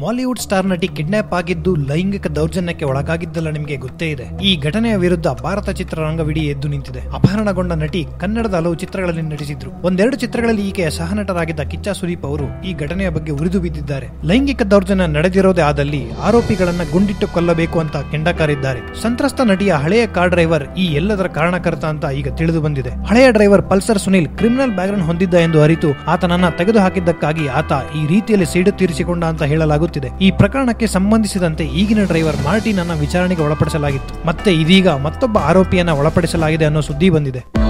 Mollywood star ನಟಿ kidnap ಆಗಿದ್ದು ಲೈಂಗಿಕ ದೌರ್ಜನ್ಯಕ್ಕೆ ಒಳಗಾಗಿದ್ದಲ್ಲ ನಿಮಗೆ ಗೊತ್ತೇ ಇದೆ. ಈ ಘಟನೆಯ ವಿರುದ್ಧ ಭಾರತ ಚಿತ್ರರಂಗವಿಡೀ ಎದ್ದು ನಿಂತಿದೆ. ಅಪಹರಣಗೊಂಡ ನಟಿ ಕನ್ನಡದ ಹಲವು ಚಿತ್ರಗಳಲ್ಲಿ ನಟಿಸಿದ್ರು. ಒಂದೆರಡು ಚಿತ್ರಗಳಲ್ಲಿ ಈಕೆಯ ಸಹನಟರಾಗಿದ್ದ ಕಿಚ್ಚ ಸುದೀಪ್ ಅವರು ಈ ಘಟನೆಯ ಬಗ್ಗೆ ಉರಿದು ಬಿದ್ದಿದ್ದಾರೆ. ಲೈಂಗಿಕ ದೌರ್ಜನ್ಯ ನಡೆದಿರೋದೇ ಆದಲ್ಲಿ ಆರೋಪಿಗಳನ್ನ ಗುಂಡಿಟ್ಟು ಕೊಲ್ಲಬೇಕು ಅಂತ ಕೆಂಡಕಾರಿದ್ದಾರೆ. ಸಂತ್ರಸ್ತ ನಟಿಯ ಹಳೆಯ ಕಾರ್ ಡ್ರೈವರ್ ಈ ಎಲ್ಲದರ ಕಾರಣಕರ್ತ ಅಂತ ಈಗ ತಿಳಿದು ಬಂದಿದೆ. ಹಳೆಯ driver Pulsar Sunil criminal background ಹೊಂದಿದ್ದ ಎಂದು ಅರಿತು ಆತನನ್ನ ತೆಗೆದುಹಾಕಿದ್ದಕ್ಕಾಗಿ ಆತ ಈ ರೀತಿಯಲ್ಲಿ ಸೇಡು ತೀರಿಸಿಕೊಂಡ ಅಂತ ಹೇಳಲಾಗುತ್ತಿದೆ. ಈ ಪ್ರಕರಣಕ್ಕೆ ಸಂಬಂಧಿಸಿದಂತೆ ಈಗಿನ ಡ್ರೈವರ್ ಮಾರ್ಟಿನ್ ಅನ್ನ ವಿಚಾರಣೆಗೆ ಒಳಪಡಿಸಲಾಗಿತ್ತು. ಮತ್ತೆ ಇದೀಗ ಮತ್ತೊಬ್ಬ ಆರೋಪಿಯನ್ನ ಒಳಪಡಿಸಲಾಗಿದೆ ಅನ್ನೋ ಸುದ್ದಿ ಬಂದಿದೆ.